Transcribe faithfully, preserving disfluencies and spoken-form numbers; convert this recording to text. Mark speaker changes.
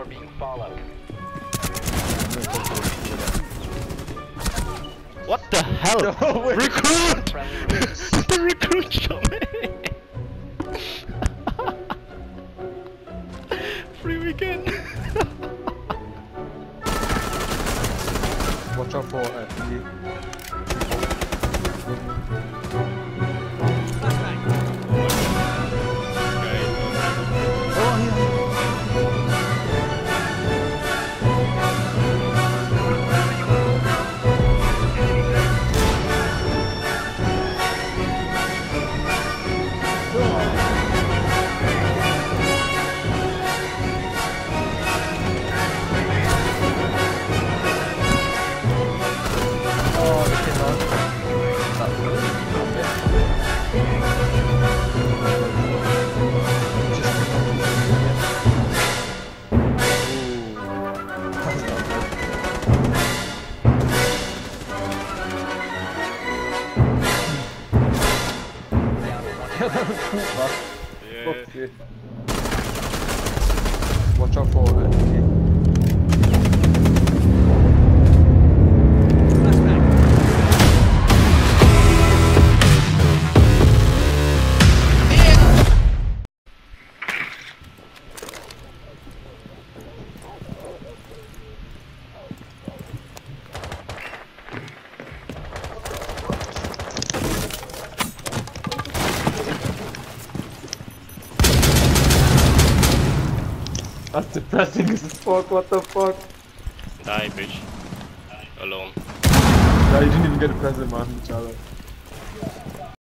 Speaker 1: being followed.
Speaker 2: What the hell?
Speaker 3: No, wait.
Speaker 2: Recruit!
Speaker 1: Friendly release.
Speaker 2: The recruit shot me! Free weekend!
Speaker 3: Watch out for uh, you.
Speaker 2: Yeah.
Speaker 3: Okay. Watch out for uh, you. That's depressing as fuck, what the fuck?
Speaker 2: Die, bitch. Alone.
Speaker 3: No, you didn't even get a present, man, Charlie.